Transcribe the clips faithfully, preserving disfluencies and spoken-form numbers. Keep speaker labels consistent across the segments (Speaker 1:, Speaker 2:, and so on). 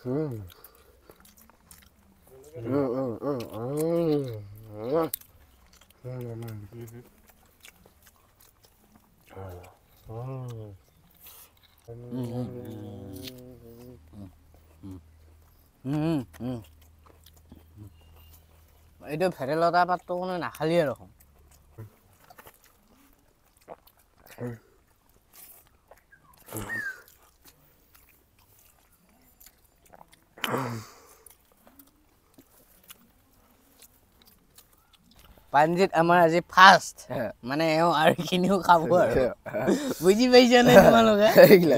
Speaker 1: এইটো ভেদাইলতা পাতটো কোনো নাখালিয়ে দেখোন। পাঞ্জিত আমাৰ আজি ফাৰ্ষ্ট মানে এওঁ আৰু এইখিনিও খাব আৰু বুজি পাইছা নে তোমালোকে?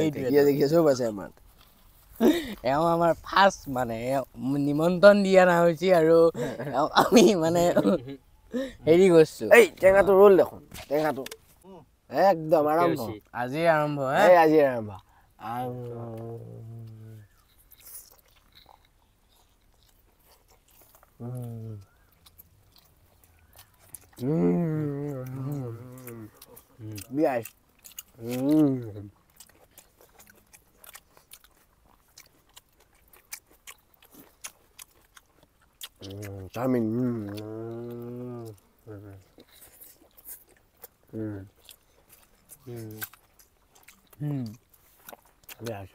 Speaker 1: এওঁ আমাৰ ফাৰ্ষ্ট মানে নিমন্ত্ৰণ দিয়া নহৈছে আৰু আমি মানে হেৰি কৰিছো।
Speaker 2: এই টেঙাটো ৰোল দেখোন, টেঙাটো একদম আৰম্ভ,
Speaker 1: আজি আৰম্ভ।
Speaker 2: এই আজি আৰম্ভ। Bias. Charming. Bias.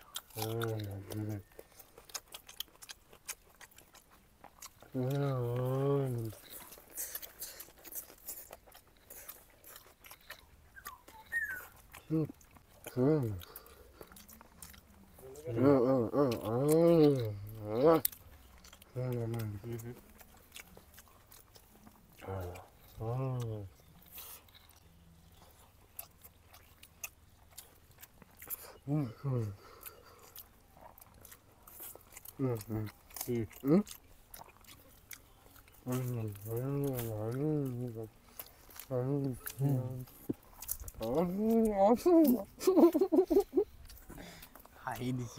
Speaker 1: হাঁহি দিছি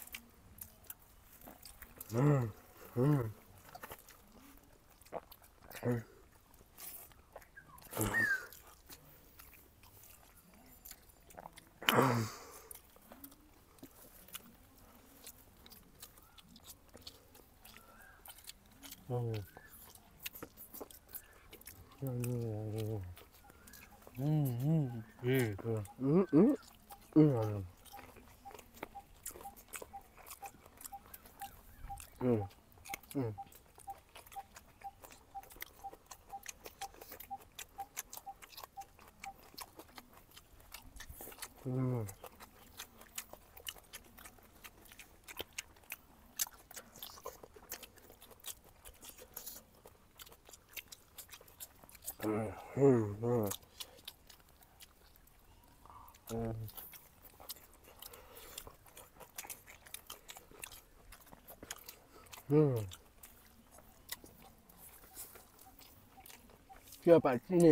Speaker 2: Siapa sini?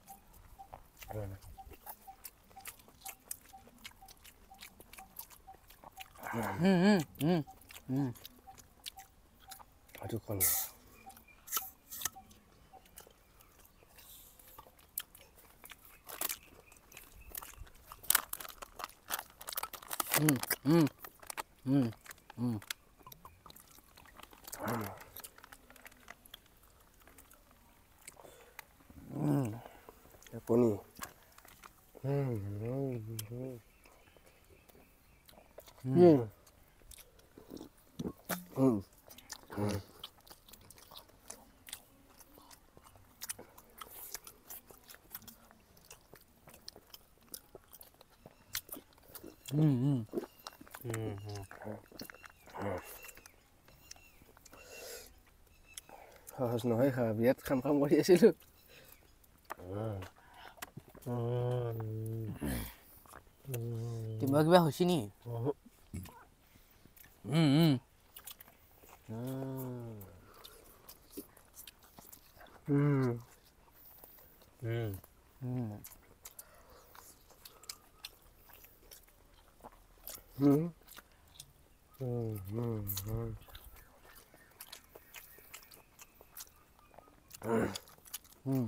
Speaker 2: Aduh kalau.
Speaker 1: Hmm, hmm, hmm, hmm.
Speaker 2: Hmm. Apa nih? Hmm. Hmm. Hmm. Hmm.
Speaker 1: Hmm.
Speaker 2: Harus নহয় ha, biar kamu mau dia sih lu.
Speaker 1: Tiba kiba হৈছে নি? Hmm, hmm.
Speaker 2: Hmm.
Speaker 1: Hmm. Hmm.
Speaker 2: Hmm. Hmm. Hmm.
Speaker 1: Hmm.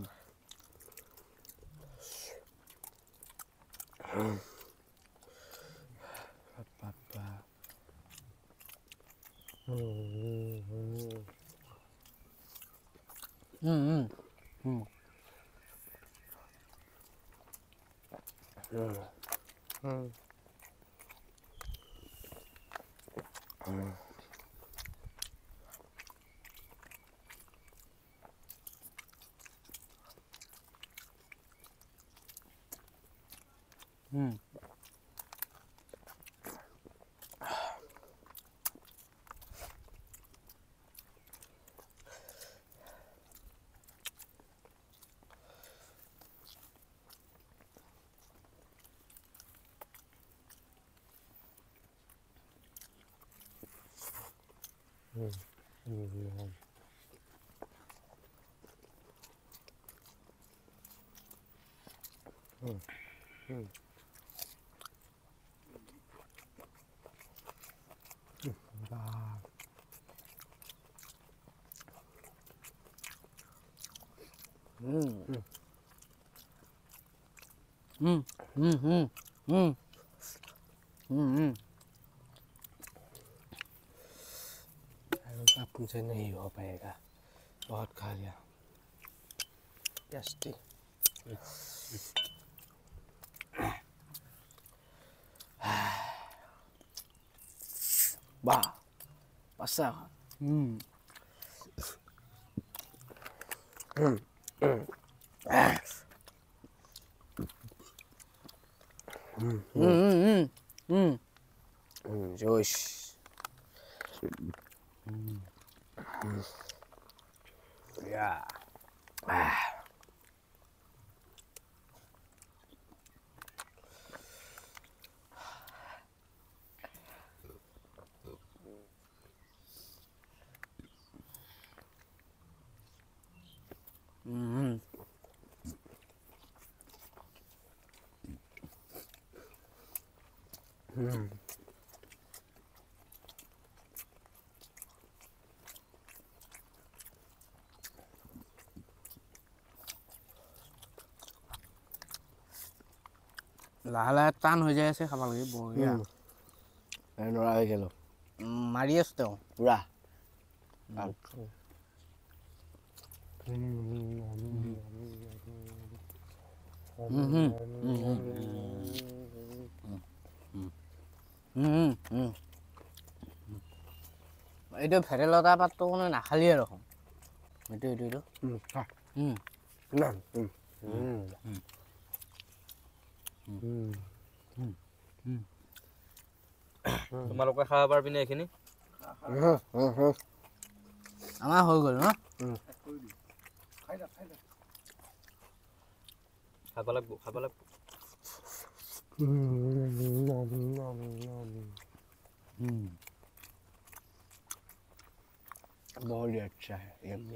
Speaker 2: Papa.
Speaker 1: উম উম উম উম Mm, mm, mm, mm, mm, mm.
Speaker 2: अब मुझे नहीं हो पाएगा बहुत खा लिया टेस्टी वाह पसा
Speaker 1: Mm.
Speaker 2: Hmm. Hmm. Ah. Hmm.
Speaker 1: Mm, mm, mm.
Speaker 2: Hmm. Josh.
Speaker 1: Mm.
Speaker 2: Yeah. Ah.
Speaker 1: Mm.
Speaker 2: Hmm.
Speaker 1: লাহে লাহে টান হৈ যায় আছে খাব লাগে বঢ়িয়া
Speaker 2: নৰা হৈ গেল
Speaker 1: মাৰি আছো তেওঁ
Speaker 2: পুৰা
Speaker 1: এইটো ভেদাইলতা পাতটো মানে নাখালিয়ে দেখোন এইটো এইটো এইটো
Speaker 3: তোমালোকে খাব পাৰিবি নে এইখিনি
Speaker 1: আমাৰ হৈ গ'ল ন
Speaker 3: খাব লাগিব খাব লাগিব
Speaker 2: बहुत ही अच्छा है यम्मी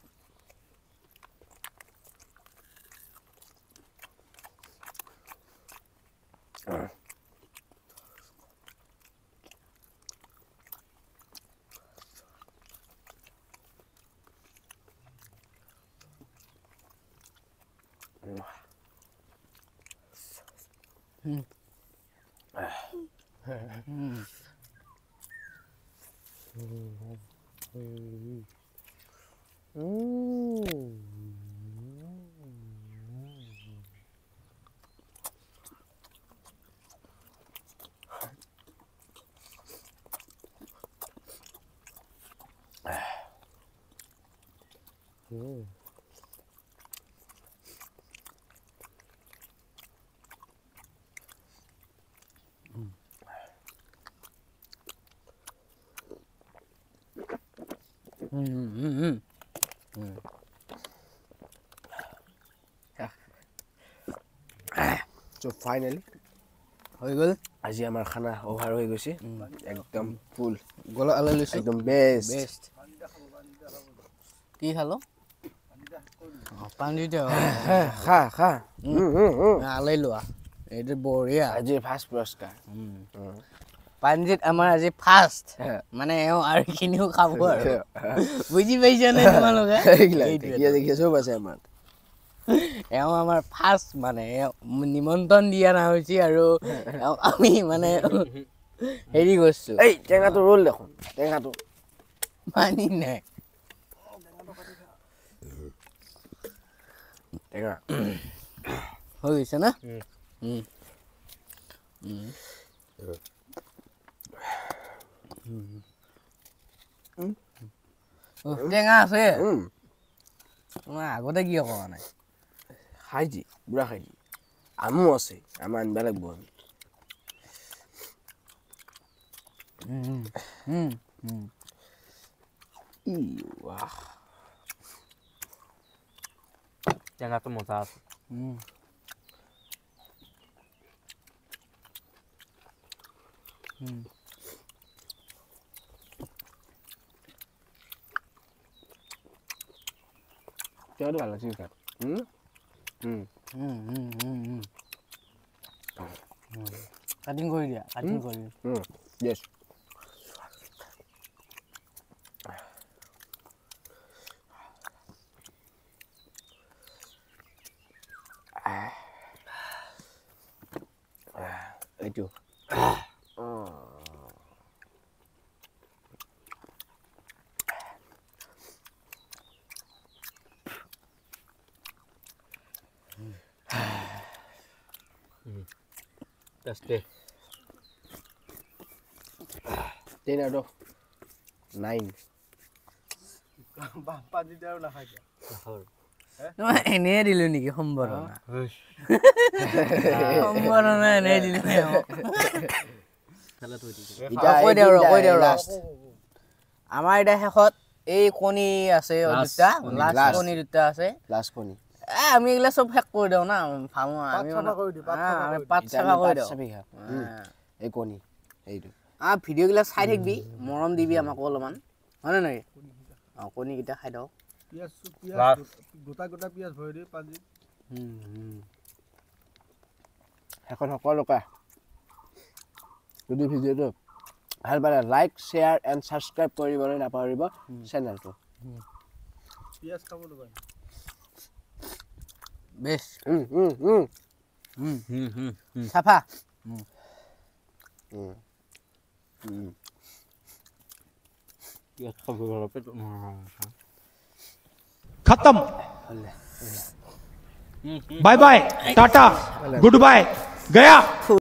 Speaker 1: Hmm.
Speaker 2: So finally
Speaker 1: হৈ গ'ল
Speaker 2: আজি আমাৰ খানা অভাৰ হৈ গৈছে একদম ফুল
Speaker 1: গলা আলাই লৈছো
Speaker 2: একদম বেষ্ট
Speaker 1: বেষ্ট কি খালো পানী দিও
Speaker 2: খা খা
Speaker 1: আলাই লোৱা এইটো বঢ়িয়া
Speaker 2: আজি ফাৰ্ষ্ট পুৰস্কাৰ
Speaker 1: পাঞ্জিত আমাৰ আজি ফাৰ্ষ্ট মানে এওঁ আৰু খিনিও খাব আৰু বুজি পাইছা নে তোমালোকে
Speaker 2: দেখিয়া দেখিয়া চব আছে আমাৰ
Speaker 1: এওঁ আমাৰ ফাৰ্ষ্ট মানে নিমন্ত্ৰণ দিয়া না হৈছে আৰু আমি মানে হেৰি কৰিছো
Speaker 2: এই টেঙাটো ৰোল দেখোন টেঙাটো
Speaker 1: পানী নাই
Speaker 2: টেঙা
Speaker 1: হৈ গৈছে না
Speaker 3: উম।
Speaker 1: উম উম উম টেঙা আছে
Speaker 2: উম
Speaker 1: তোমাৰ আগতে কিয় কোৱা নাই
Speaker 2: খাইছি বুঢ়া খাইছি আমো আছে আম আনিব লাগিব আমি
Speaker 1: উম উম উম
Speaker 2: ই ৱাহ
Speaker 3: টেঙাটো মজা আছে
Speaker 1: উম উম
Speaker 2: টেঙাটো ভাল লাগিছে খাই উম উম
Speaker 1: উম উম উম উম কাটিং কৰি দিয়া কাটিং কৰি
Speaker 2: উম yes এইটো
Speaker 3: tasty
Speaker 2: ten out of nine
Speaker 1: মই এনেই দিলো নেকি সম্বৰ্ধনা সম্বৰ্ধনা এনেই দিলো কৈ দিওঁ ৰ কৈ দিওঁ ৰ আমাৰ এতিয়া শেষত এই কণী আছে দুটা লাষ্ট কণী দুটা আছে
Speaker 2: লাষ্ট কণী
Speaker 1: এ আমি এইগিলা চব শেষ কৰি দিওঁ না ভাবো আমি মানে আমি পাত চাফা কৰি দিওঁ
Speaker 2: এই কণী এইটো
Speaker 1: আ ভিডিঅ'গিলা চাই থাকিবি মৰম দিবি আমাকো অলপমান হয়নে নাই অঁ কণীকেইটা খাই দিওঁ
Speaker 4: পিয়াজ পিয়াজ গোটা গোটা পিয়াজ ভৰাই দি পাজি
Speaker 2: এখন সকলোকে যদি ভিডিঅ'টো ভাল পালে লাইক শ্বেয়াৰ এণ্ড ছাবস্ক্ৰাইব কৰিবলৈ নাপাহৰিব চেনেলটো
Speaker 4: পিয়াজ খাব নাপায়
Speaker 1: বেছ
Speaker 2: উম উম উম
Speaker 1: হুম হুম হুম চাফা
Speaker 2: উম উম
Speaker 5: खत्म bye bye tata good bye गया